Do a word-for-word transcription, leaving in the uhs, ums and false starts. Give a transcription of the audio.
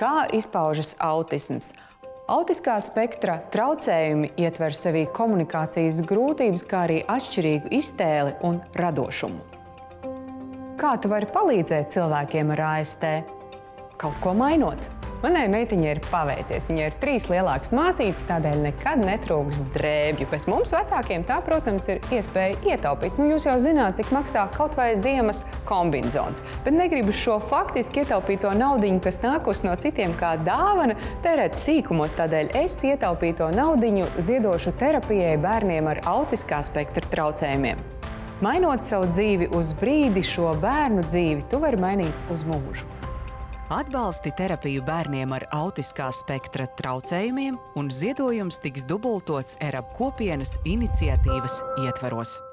Kā izpaužas autisms? Autiskā spektra traucējumi ietver sevī komunikācijas grūtības, kā arī atšķirīgu iztēli un radošumu. Kā tu vari palīdzēt cilvēkiem ar A S T? Kaut ko mainot. Manai meitiņai ir paveicies. Viņai ir trīs lielākas māsītes, tādēļ nekad netrūks drēbju. Bet mums vecākiem tā, protams, ir iespēja ietaupīt. Nu, jūs jau zināt, cik maksā kaut vai ziemas kombinzons. Bet negribu šo faktiski ietaupīto naudiņu, kas nākus no citiem kā dāvana, tērēt sīkumos. Tādēļ es ietaupīto naudiņu ziedošu terapijai bērniem ar autiskā spektra traucējumiem. Mainot savu dzīvi uz brīdi, šo bērnu dzīvi tu vari mainīt uz mūžu. Atbalsti terapiju bērniem ar autiskā spektra traucējumiem un ziedojums tiks dubultots ERAB kopienas iniciatīvas ietvaros.